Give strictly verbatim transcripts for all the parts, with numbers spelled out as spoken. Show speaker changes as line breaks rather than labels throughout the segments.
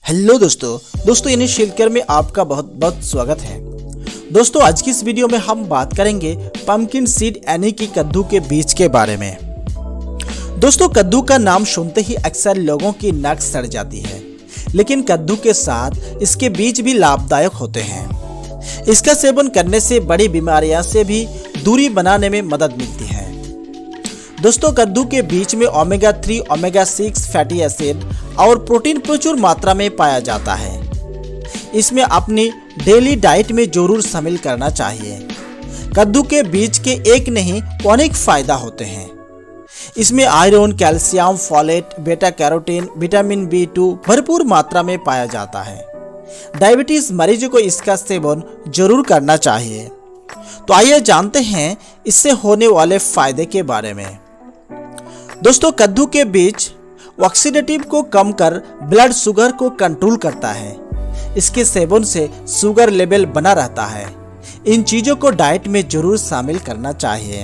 Hello दोस्तों दोस्तों in health care में आपका बहुत बहुत स्वागत है। दोस्तों आज की इस वीडियो में हम बात करेंगे पंपकिन सीड यानी कि कद्दू के बीज के बारे में। दोस्तों कद्दू का नाम सुनते ही अक्सर लोगों की नाक सड़ जाती है, लेकिन कद्दू के साथ इसके बीज भी लाभदायक होते हैं। इसका सेवन करने से बड़ी बीमारियों से भी दूरी बनाने में मदद मिलती है। दोस्तों कद्दू के बीज में omega three, omega six fatty acid और प्रोटीन प्रचुर मात्रा में पाया जाता है। इसमें अपनी डेली डाइट में जरूर शामिल करना चाहिए। कद्दू के बीज के एक नहीं अनेक फायदा होते हैं। इसमें iron, calcium, folate, beta carotene, vitamin B two भरपूर मात्रा में पाया जाता है। डायबिटीज मरीजों को इसका सेवन जरूर करना चाहिए। तो आइए जानते हैं इससे होने वाले फायदे के बारे में। दोस्तों कद्दू के बीज ऑक्सीडेटिव को कम कर ब्लड शुगर को कंट्रोल करता है। इसके सेवन से शुगर लेवल बना रहता है। इन चीजों को डाइट में जरूर शामिल करना चाहिए।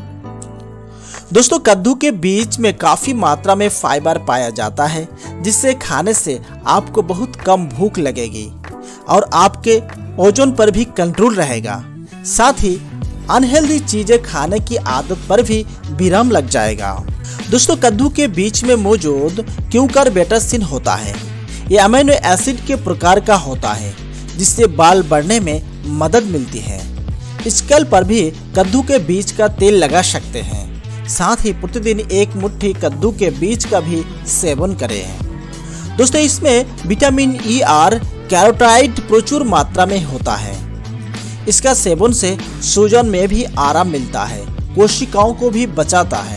दोस्तों कद्दू के बीज में काफी मात्रा में फाइबर पाया जाता है, जिससे खाने से आपको बहुत कम भूख लगेगी और आपके ओजन पर भी कंट्रोल रहेगा। साथ ही अनहेल्दी चीजें खाने की आदत पर भी विराम लग जाएगा। दोस्तों कद्दू के बीज में मौजूद क्यूकरबेटासिन होता है। ये अमीनो एसिड के प्रकार का होता है, जिससे बाल बढ़ने में मदद मिलती है। स्कैल्प पर भी कद्दू के बीज का तेल लगा सकते हैं। साथ ही प्रतिदिन एक मुट्ठी कद्दू के बीज का भी सेवन करें। दोस्तों इसमें विटामिन ई और कैरोटाइड प्रचुर मात्रा में होता है। इसका सेवन से सूजन में भी आराम मिलता है, कोशिकाओं को भी बचाता है।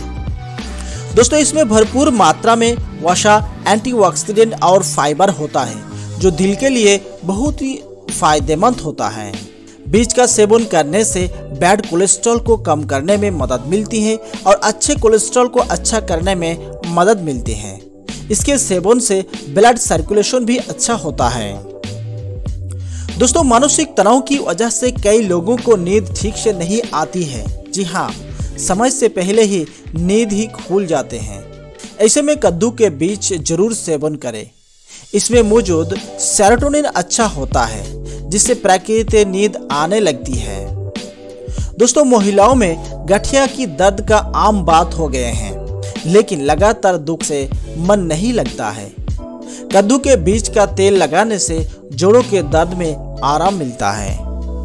दोस्तों इसमें भरपूर मात्रा में वसा, एंटीऑक्सीडेंट और फाइबर होता है, जो दिल के लिए बहुत ही फायदेमंद होता है। बीज का सेवन करने से बैड कोलेस्ट्रॉल को कम करने में मदद मिलती है और अच्छे कोलेस्ट्रॉल को अच्छा करने में मदद मिलती है। इसके सेवन से ब्लड सर्कुलेशन भी अच्छा होता है। दोस्तों मानसिक तनाव की वजह से कई लोगों को नींद ठीक से नहीं आती है। जी हाँ, समय से पहले ही नींद ही खुल जाते हैं। ऐसे में कद्दू के बीज जरूर सेवन करें। इसमें मौजूद सेरोटोनिन अच्छा होता है, जिससे प्राकृतिक नींद आने लगती है। दोस्तों महिलाओं में गठिया की दर्द का आम बात हो गए हैं, लेकिन लगातार दुख से मन नहीं लगता है। कद्दू के बीज का तेल लगाने से जोड़ों के दर्द में आराम मिलता है।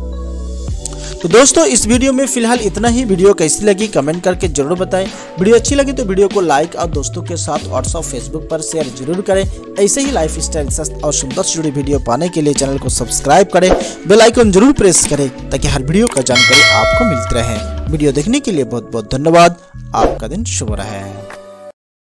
तो दोस्तों इस वीडियो में फिलहाल इतना ही। वीडियो कैसी लगी कमेंट करके जरूर बताएं। वीडियो अच्छी लगी तो वीडियो को लाइक और दोस्तों के साथ व्हाट्सएप, फेसबुक पर शेयर जरूर करें। ऐसे ही लाइफ स्टाइल और सुंदर से जुड़ी वीडियो पाने के लिए चैनल को सब्सक्राइब करें, बेल आइकन जरूर प्रेस करें, ताकि हर वीडियो का जानकारी आपको मिलती रहे। वीडियो देखने के लिए बहुत बहुत धन्यवाद। आपका दिन शुभ रहे।